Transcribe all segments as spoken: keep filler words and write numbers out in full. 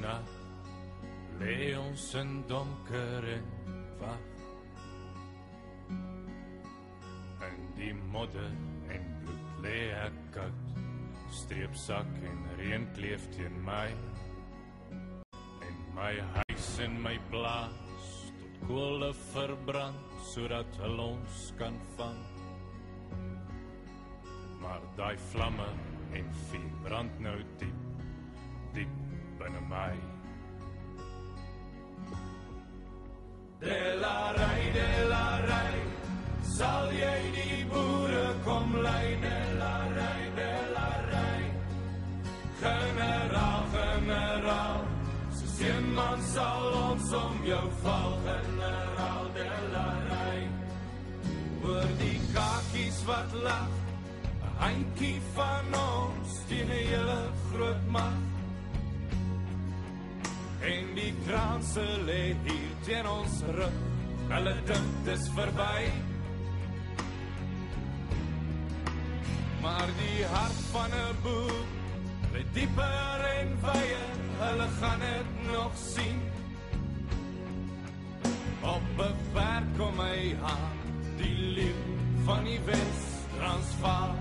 nag lê ons in donker en wag. In die modder en bloed lê ek koud, streepsak en reën kleef teen my. En my huis en my plaas tot koole verbrand, sodat hulle ons kan vang. Maar daai vlamme en vuur brand nou diep, diep binne my. Delarai, delarai, sal jy die boere kom lei? Delarai, delarai, generaal, generaal, soos een man sal ons om jou val. Generaal, delarai, oor die kakies wat lag, 'n handjie van ons teen 'n hele groot mag. En die kranse lê hier teen ons rug, hulle dink dis verby. Maar die hart van 'n boer lê dieper en wyer, hulle gaan dit nog sien. Op 'n berg kom hy aan, die leeu van die Wes-Transvaal.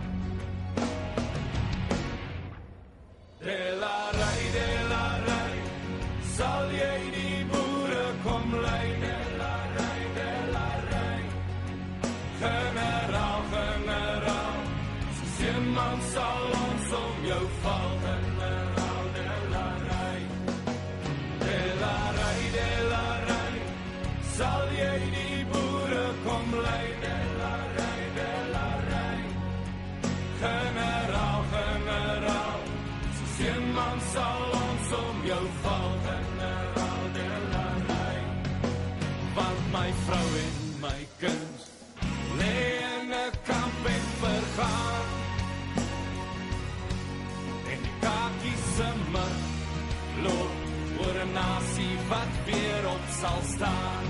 Delarai, delarai, sal jy die boere kom lei? Delarai, delarai, generaal, generaal, soos een man sal ons om jou val. Generaal, delarai, delarai, delarai, sal jy die boere kom lei? Delarai, delarai, generaal, generaal, soos een man sal ons om jou val. Generaal, delarai, want my vrou en my kind lê in 'n kamp en vergaan. En die kakies se mug loop oor 'n nasie wat weer op sal staan.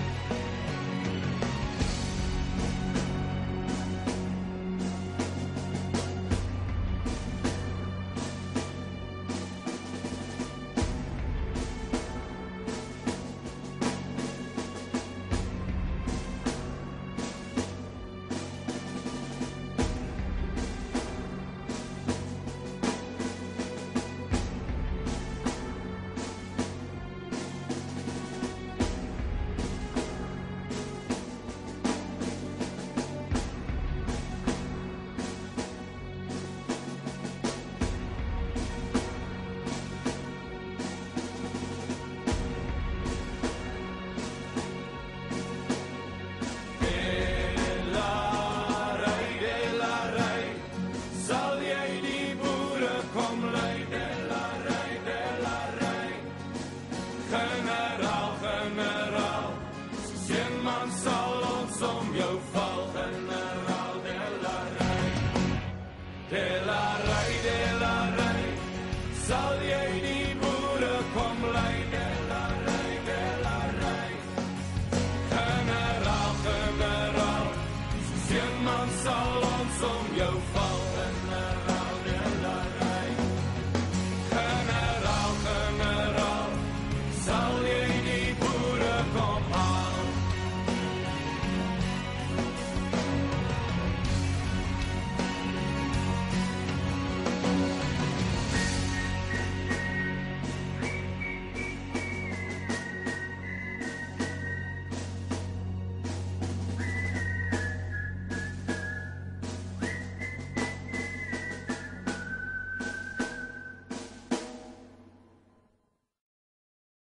Generaal, generaal, soos een man sal ons om jou val. Generaal, delarai, delarai, delarai, sal